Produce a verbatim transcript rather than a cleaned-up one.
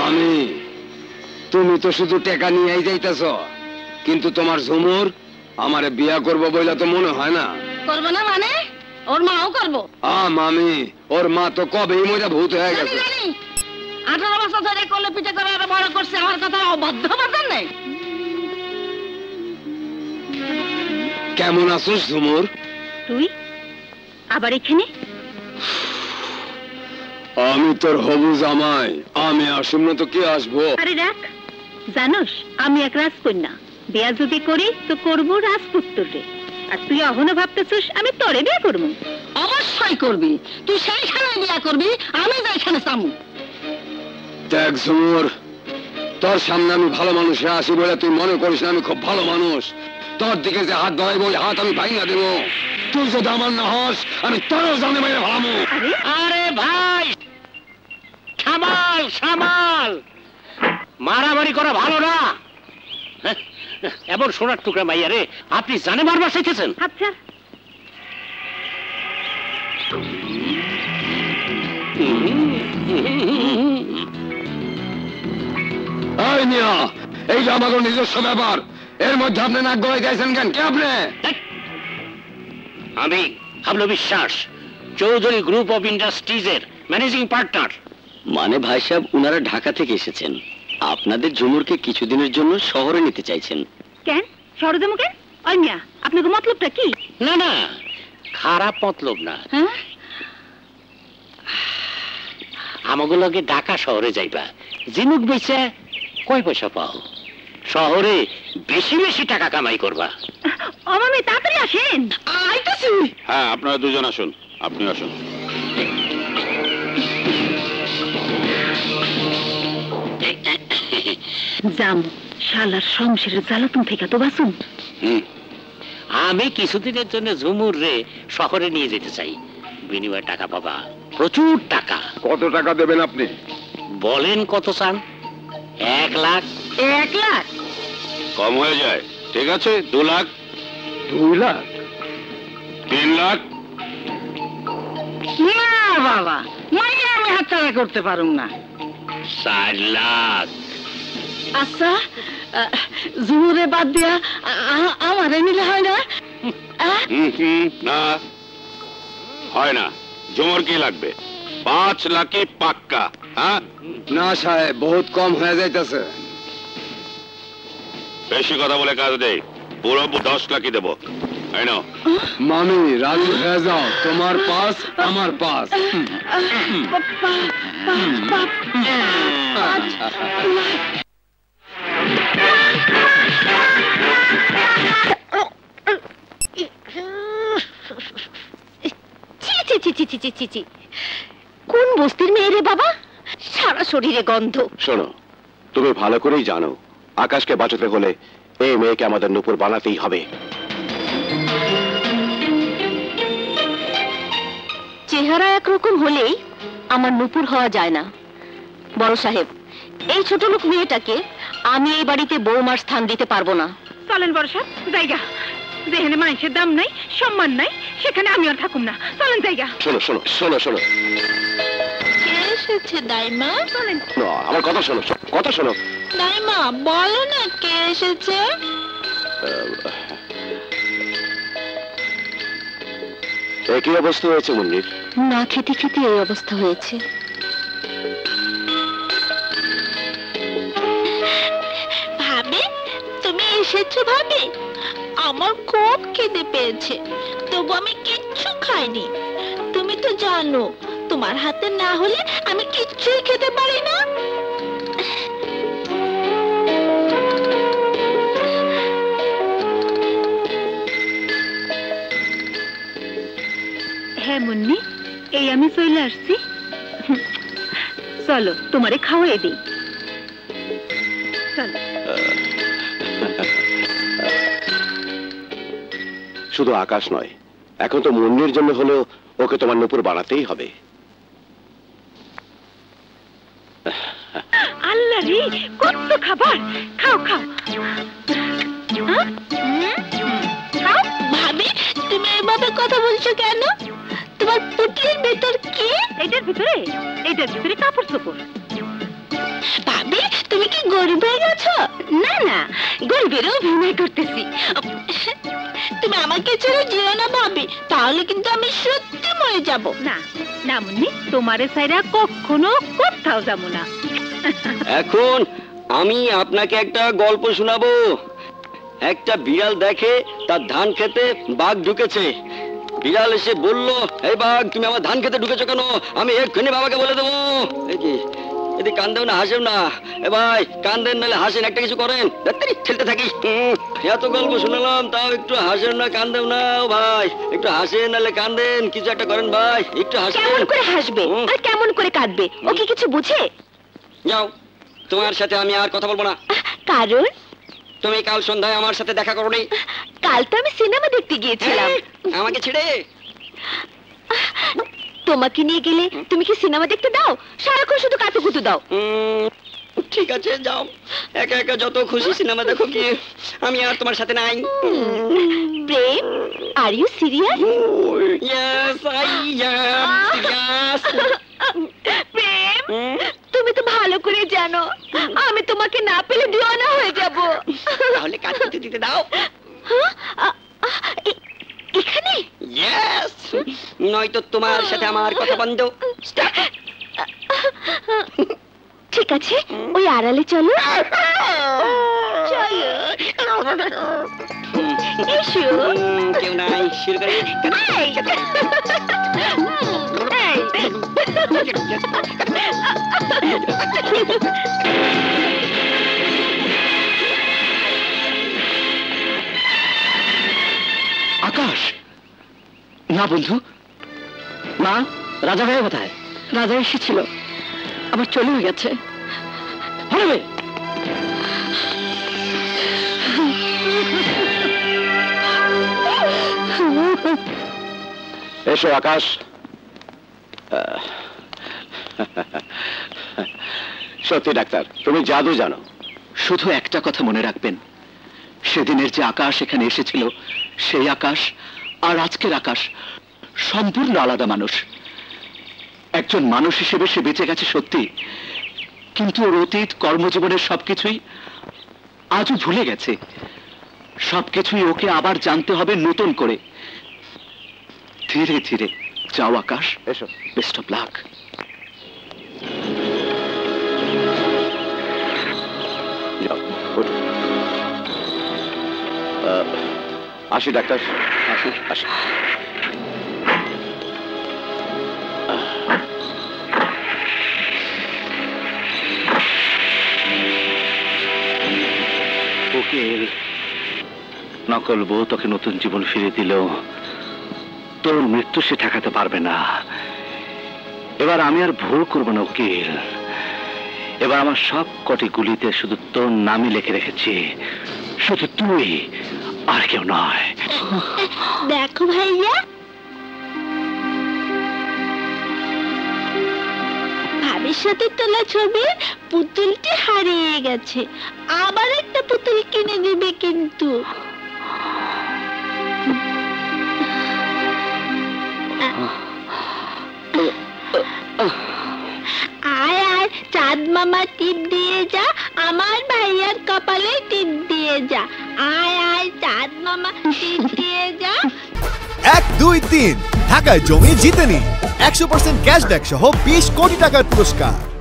মামি তুমি তো শুধু টাকা নিয়েই যাইতেছ, কিন্তু তোমার ঝুমুর আমারে বিয়া করবো বইলা তো মনে হয় না। করবো না মানে? ওর মাও করবো। আ মামি, ওর মা তো কবেই মজা ভূত হয়ে গেছে। আঠারো বছর ধরে কোলে পিঠে করে আরো বড় করছে, আমার কথা অবাধ্য বাজার নেই। কেমন আছিস ঝুমুর? তুই আবার এখানে? আমি তোর হবু জামাই, আমি আসুম না তো কে আসবো? আরে দেখ, জানোস আমি এক রাজকন্যা, বিয়া যদি করি তো করবো রাজপুত্রে। আর তুই এখনো ভাবতেছিস আমি তোরে বিয়ে করবো? অবশ্যই করবি, তুই সেইখানে বিয়া করবি, আমি যেখানে চামু। দেখ ঝুমুর, তোর সামনে আমি ভালো মানুষে আসি বলে তুই মনে করিস না আমি খুব ভালো মানুষ। তোর দিকে যে হাত ধরে বই হাত আমি ভাঙা দেবো। তুই যদি আমার না হস আমি তোরও জানে বাইরে ভাবো। আরে ভাই সামাল সামাল, মারামারি করা ভালো না। এবার সোনার টুকরা মাইয়া রে, আপনি জানে মারবার শিখেছেন? আচ্ছা এই মিয়া, এইটা আমাদের নিজস্ব ব্যাপার, এর মধ্যে আপনি নাক গলায় গাইছেন কেন? কে আপনি? আমি হাবলু বিশ্বাস, চৌধুরী গ্রুপ অফ ইন্ডাস্ট্রিজের ম্যানেজিং পার্টনার। মানে ভাই সাহেব, উনারা ঢাকা থেকে এসেছেন, আপনাদের ঝুমুরকে কিছুদিনের জন্য শহরে নিতে চাইছেন। কেন শহরে যাবো কেন? ওই মিয়া, আপনাকে মতলবটা কি? না না, খারাপ মতলব না। হ্যাঁ, আমাগুলোকে ঢাকা শহরে যাইবা, জিনুক বেচা কয় পয়সা পাও, শহরে বেশি বেশি টাকা কামাই করবা। ও মামি তাড়াতাড়ি আসেন। আইতাছি। হ্যাঁ, আপনারা দুজন আসুন, আপনি আসুন। যাম, শালার সংসারের জ্বালাতন থেকে তো বাঁচুন। আমি কিছুদিনের জন্য ঝুমুর রে শহরে নিয়ে যেতে চাই, বিনিময়ে টাকা পাবা, প্রচুর টাকা। কত টাকা দেবেন আপনি? বলেন কত চান? এক লাখ। এক লাখ কম হয়ে যায়, ঠিক আছে, দু লাখ। দুই লাখ? তিন লাখ? না বাবা, মাইয়া আমি হাতছাড়া করতে পারুম না। চার লাখ। আচ্ছা, জুমুরে বাদ দিয়া আমারে নিলে হয় না? না হয় না, ঝুমুর কি লাগবে? পাঁচ লাখে পাক্কা। হ্যাঁ না সাহেব, বহুত কম হয়ে যাইতেছে। বেশি কথা বলে কাজ দেই, পুরো দশ লাখই দেবো। মামি রাজি হয়ে যাও, তোমার পাস আমার পাস। কোন বস্তির মেয়ে রে বাবা, সারা শরীরে গন্ধ। শোনো, তুমি ভালো করেই জানো আকাশকে বাঁচাতে হলে এই মেয়েকে আমাদের নূপুর বানাতেই হবে। চেহারা একরকম হলেই আমার নূপুর হওয়া যায় না। বড় সাহেব, এই ছোট লোক মেয়েটাকে আমি এই বাড়িতে বৌমার স্থান দিতে পারবো না। চলেন বড় সাহেব, জায়গা যেখানে মানুষের দাম নাই, সম্মান নাই, সেখানে আমি আর থাকুম না। চলেন জায়গা। শোনো শোনো শোনো শোনো কে এসেছে দাইমা? চলেন। আমার কথা শোনো, কথা শোনো দাইমা, বলো না কে এসেছে। একই অবস্থা হয়েছে মুন্নির, না খেতে খেতে এই অবস্থা হয়েছে। ভাবি, তুমি এসেছো? ভাবি, আমার খুব খিদে পেয়েছে, তবু আমি কিচ্ছু খাইনি। তুমি তো জানো তোমার হাতে না হলে আমি কিচ্ছুই খেতে পারি না। হ্যাঁ মুন্নি, এই আমি চলে আসছি। চলো তোমারে খাওয়াই দিই। চলো। শুধু আকাশ নয়, এখন তো মুন্নির জন্য হলেও ওকে তোমার নূপুর বানাতেই হবে। আল্লাহ রে, কত খাবার! খাও খাও। ভাবি, তুমি এভাবে কথা বলছো কেন? তোমার পুটলির ভেতর কি? এটার ভিতরে, এটার ভিতরে কাপড় চোপড়। ভাবি, গরিব হয়ে গেছো? না না, গরিবেরও অভিনয় করতেছি। তুমি আমাকে ছেড়ে যেও না ভাবি, তাহলে কিন্তু আমি সত্যি মরে যাব। না না মুন্নি, তোমারে ছাইরা কখনো কোথাও যাব না। এখন আমি আপনাকে একটা গল্প শোনাবো। একটা বিড়াল দেখে তার ধান খেতে বাঘ ঢুকেছে। বিড়াল এসে বলল, এই বাঘ, তুমি আমার ধান খেতে ঢুকেছো কেন? আমি এক্ষুনি বাবাকে বলে দেবো। এই কি, এদিকে কান্দেও না হাসেও না। এ ভাই, কান্দেন নাহলে হাসেন, একটা কিছু করেন। ধ্যাত্তেরি, খেলতে থাকি। এত গল্প শুনলাম, তাও একটু হাসেন না, কান্দেও না। ও ভাই, একটু হাসেন নাহলে কান্দেন, কিছু একটা করেন ভাই, একটু হাসেন। কেমন করে হাসবে আর কেমন করে কাঁদবে? ও কি কিছু বুঝে? যাও, তোমার সাথে আমি আর কথা বলবো না। কারণ তুমি কাল সন্ধ্যায় আমার সাথে দেখা করো নি। কাল তো আমি সিনেমা দেখতে গিয়েছিলাম। আমাকে ছেড়ে? তোমাকে নিয়ে গেলে তুমি কি সিনেমা দেখতে দাও? সারাক্ষণ শুধু কাতুকুতু দাও। ঠিক আছে, যাও, একা একা যত খুশি সিনেমা দেখো গিয়ে, আমি আর তোমার সাথে নাই। Prem, are you serious? Yes, I am serious. Prem, তুমি তো ভালো করে জানো আমি তোমাকে না পেলে দিওয়ানা হয়ে যাব। তাহলে কাজ করতে দিতে দাও। এখানে? ইয়েস, নয়তো তোমার সাথে আমার কথা বন্ধ। ঠিক আছে, ওই আড়ালে চলো। চলো, এসো। কেউ নাই, শুরু করি। আকাশ, না বন্ধু, মা, রাজা ভাই কোথায়? রাজা এসেছিল, আবার চলে গেছে। হবে এসো আকাশ। সত্যি ডাক্তার, তুমি জাদু জানো। শুধু একটা কথা মনে রাখবেন, সেদিনের যে আকাশ এখানে এসেছিল, সেই আকাশ আর আজকের আকাশ সম্পূর্ণ আলাদা মানুষ। একজন মানুষ হিসেবে সে বেঁচে গেছে সত্যি, কিন্তু ওর অতীত কর্মজীবনের সবকিছুই আজও ভুলে গেছে। সবকিছুই ওকে আবার জানতে হবে নতুন করে। ধীরে ধীরে যাও আকাশ। এসো। Best of luck. যাও, ওঠো। আহ, আসি ডাক্তার, আসি আসি। উকিল, নকল বউ তোকে নতুন জীবন ফিরে দিল, তোর মৃত্যু সে ঠেকাতে পারবে না। এবার আমি আর ভুল করবো না উকিল। এবার আমার সব কটি গুলিতে শুধু তোর নামই লিখে রেখেছি, শুধু তুই, আর কেউ নয়। দেখো ভাইয়া, ভাবির সাথে তোলা ছবির পুতুলটি হারিয়ে গেছে, আবার একটা পুতুল কিনে দিবে কিন্তু। আয় আয় চাঁদ মামা, টিপ দিয়ে যা, আমার ভাইয়ার কপালে টিপ দিয়ে যা। আয় আয় চাঁদ মামা, টিপ দিয়ে যা। এক দুই তিন ঢাকায় জমি জিতে নিন একশো পার্সেন্ট ক্যাশব্যাক সহ বিশ কোটি টাকার পুরস্কার।